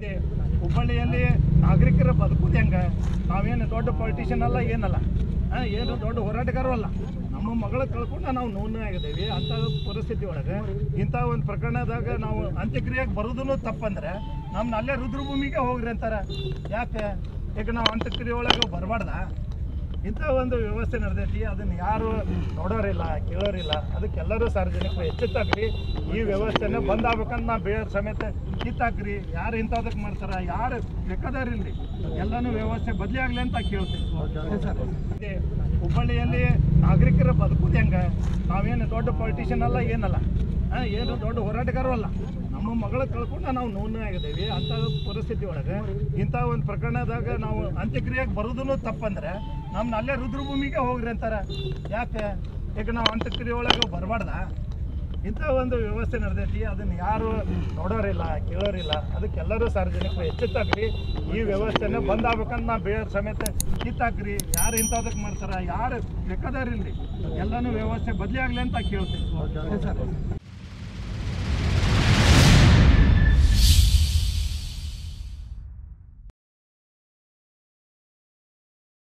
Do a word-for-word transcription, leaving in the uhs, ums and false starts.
ಹುಬ್ಬಳ್ಳಿಯಲ್ಲಿ ನಾಗರಿಕರ ಬದುಕುದು ಹೆಂಗೆ? ನಾವೇನು ದೊಡ್ಡ ಪೊಲಿಟಿಷಿಯನ್ ಅಲ್ಲ, ಏನಲ್ಲ, ಏನು ದೊಡ್ಡ ಹೋರಾಟಗಾರರು ಅಲ್ಲ. ನಮ್ಮ ಮಗಳ ಕಳ್ಕೊಂಡು ನಾವು ನೋವು ಆಗಿದ್ದೇವೆ. ಅಂಥ ಪರಿಸ್ಥಿತಿ ಒಳಗೆ ಇಂಥ ಒಂದು ಪ್ರಕರಣದಾಗ ನಾವು ಅಂತ್ಯಕ್ರಿಯೆಗೆ ಬರೋದೂ ತಪ್ಪಂದ್ರೆ ನಮ್ಮನ್ನ ಅಲ್ಲೇ ರುದ್ರಭೂಮಿಗೆ ಹೋಗ್ರಿ ಅಂತಾರೆ. ಯಾಕೆ? ಈಗ ನಾವು ಅಂತ್ಯಕ್ರಿಯೆ ಒಳಗೆ ಬರಬಾರ್ದ? ಇಂಥ ಒಂದು ವ್ಯವಸ್ಥೆ ನಡೆದೈತಿ. ಅದನ್ನು ಯಾರು ನೋಡೋರಿಲ್ಲ, ಕೇಳೋರಿಲ್ಲ. ಅದಕ್ಕೆಲ್ಲರೂ ಸಾರ್ವಜನಿಕರು ಎಚ್ಚೆತ್ತಾಗ್ರಿ. ಈ ವ್ಯವಸ್ಥೆನ ಬಂದ್ ಆಗ್ಬೇಕಂತ ನಾ ಬೇರೆ ಸಮೇತ ಕಿತ್ತಾಕ್ರಿ. ಯಾರು ಇಂಥದಕ್ಕೆ ಮಾಡ್ತಾರ, ಯಾರು ಬೇಕಾದಾರಿಲ್ರಿ, ಎಲ್ಲನೂ ವ್ಯವಸ್ಥೆ ಬದಲಿ ಆಗಲಿ ಅಂತ ಕೇಳ್ತೀವಿ. ಹುಬ್ಬಳ್ಳಿಯಲ್ಲಿ ನಾಗರಿಕರ ಬದುಕುದು ಹೆಂಗೆ? ನಾವೇನು ದೊಡ್ಡ ಪೊಲಿಟಿಷಿಯನ್ ಅಲ್ಲ, ಏನಲ್ಲ, ಏನು ದೊಡ್ಡ ಹೋರಾಟಗಾರರು ಅಲ್ಲ. ನಮ್ಮ ಮಗಳ ಕಳ್ಕೊಂಡು ನಾವು ನೋವು ಆಗಿದ್ದೇವೆ. ಅಂಥ ಪರಿಸ್ಥಿತಿ ಒಳಗೆ ಇಂಥ ಒಂದು ಪ್ರಕರಣದಾಗ ನಾವು ಅಂತ್ಯಕ್ರಿಯೆಗೆ ಬರೋದೂ ತಪ್ಪಂದ್ರೆ ನಮ್ಮನ್ನ ಅಲ್ಲೇ ರುದ್ರಭೂಮಿಗೆ ಹೋಗ್ರಿ ಅಂತಾರೆ. ಯಾಕೆ? ಈಗ ನಾವು ಅಂತ್ಯಕ್ರಿಯೆ ಒಳಗೆ ಬರಬಾರ್ದ? ಇಂಥ ಒಂದು ವ್ಯವಸ್ಥೆ ನಡೆದೈತಿ. ಅದನ್ನು ಯಾರು ನೋಡೋರಿಲ್ಲ, ಕೇಳೋರಿಲ್ಲ. ಅದಕ್ಕೆಲ್ಲರೂ ಸಾರ್ವಜನಿಕರು ಎಚ್ಚೆತ್ತಾಗ್ರಿ. ಈ ವ್ಯವಸ್ಥೆನ ಬಂದ್ ಆಗ್ಬೇಕಂತ ನಾ ಬೇರೆ ಸಮೇತ ಕಿತ್ತಾಕ್ರಿ. ಯಾರು ಇಂಥದಕ್ಕೆ ಮಾಡ್ತಾರ, ಯಾರು ಬೇಕಾದಾರಿಲ್ರಿ, ಎಲ್ಲನೂ ವ್ಯವಸ್ಥೆ ಬದಲಿ ಆಗಲಿ ಅಂತ ಕೇಳ್ತೀವಿ.